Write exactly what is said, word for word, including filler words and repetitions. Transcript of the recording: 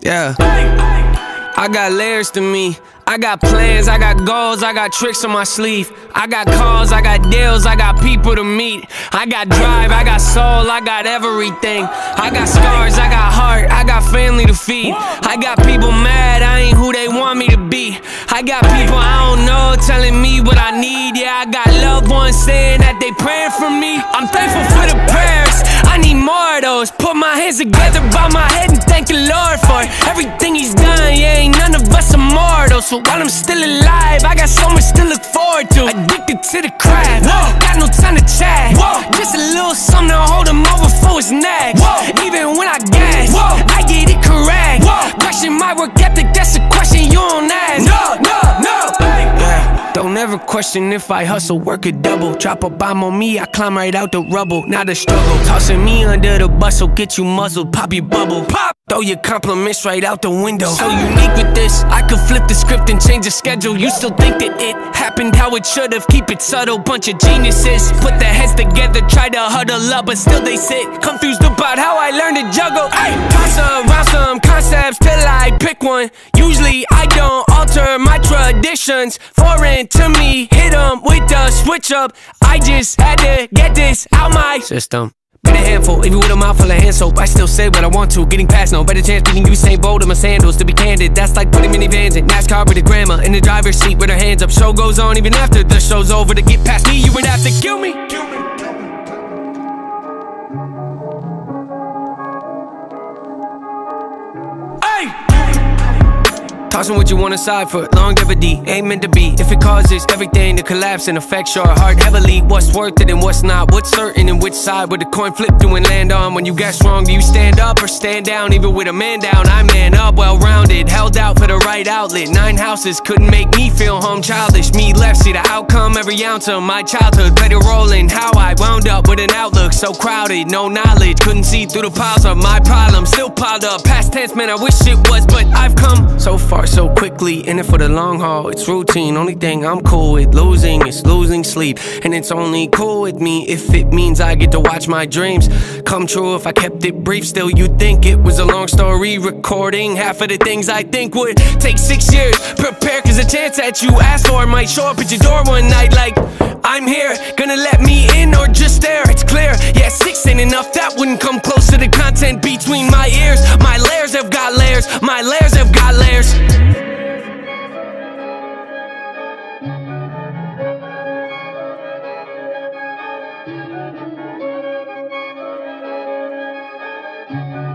Yeah. I got layers to me. I got plans, I got goals, I got tricks on my sleeve. I got calls, I got deals, I got people to meet. I got drive, I got soul, I got everything. I got scars, I got heart, I got family to feed. I got people mad, I ain't who they want me to be. I got people I don't know telling me what I need. Yeah, I got loved ones saying that they praying for me. I'm thankful for the prayers, I need more of those. Put my hands together, bow my head and thank the Lord for everything He's done. Yeah, ain't none of us immortal, so while I'm still alive, I got so much to look forward to. Addicted to the craft, Whoa. Got no time to chat, Whoa. Just a little something to hold him over for his neck. Even when I gas, Whoa. I get it correct. Whoa. Question my work ethic, that's a question you don't ask. No, no, no. Yeah. Don't ever question if I hustle, work a double. Drop a bomb on me, I climb right out the rubble. Not a struggle, tossing me under the bus, so get you muzzled. Pop your bubble, pop. Throw your compliments right out the window. So unique with this, I could flip the script and change the schedule. You still think that it happened how it should've. Keep it subtle, bunch of geniuses. Put their heads together, try to huddle up, but still they sit confused about how I learned to juggle. Ay, toss around some concepts till I pick one. Usually I don't alter my traditions. Foreign to me, hit them with the switch up. I just had to get this out my system. Been a handful, even with a mouth full of hand soap. I still say what I want to, getting past no better chance beating Usain Bolt in my sandals. To be candid, that's like putting minivans in NASCAR with a grandma in the driver's seat with her hands up. Show goes on even after the show's over. To get past me, you would have to kill me. Kill me. Tossing what you want aside for longevity, ain't meant to be. If it causes everything to collapse and affects your heart heavily, what's worth it and what's not? What's certain and which side would the coin flip to and land on? When you get strong, do you stand up or stand down? Even with a man down, I man up, well-rounded. Held out for the right outlet. Nine houses couldn't make me feel home childish. Me left, see the outcome, every ounce of my childhood played a role in how I wound up with an outlook so crowded. No knowledge, couldn't see through the piles of my problems. Still piled up, past tense, man, I wish it was, but I've come so far so quickly, in it for the long haul. It's routine, only thing I'm cool with losing is losing sleep. And it's only cool with me if it means I get to watch my dreams come true. If I kept it brief, still you'd think it was a long story. Recording half of the things I think would take six years. Prepare, cause the chance that you asked for might show up at your door one night like I'm here, gonna let me in or just stare? It's clear, yeah, six ain't enough, that wouldn't come close to the content between my ears. My layers have got layers, my layers have got layers. Thank you.